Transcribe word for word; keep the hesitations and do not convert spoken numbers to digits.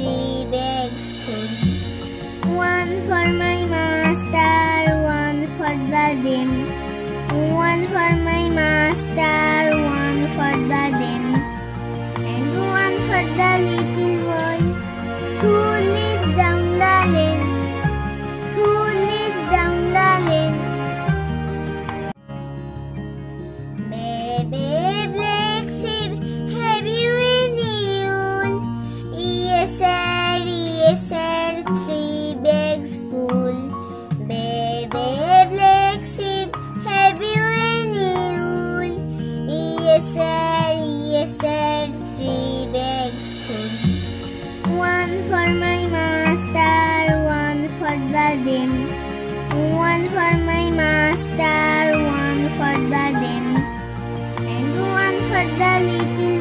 three bags full. One for my master, one for the dame. One for my master, one for the dame, and one for the little boy who lives down the lane, who lives down the lane. Baby black sheep, have you any wool? Yes sir, yes sir, three bags full. Baby black sheep, have you any wool? Yes sir, yes sir, three bags full. One for my master, one for the dame. One for my master, one for the dame, and one for the little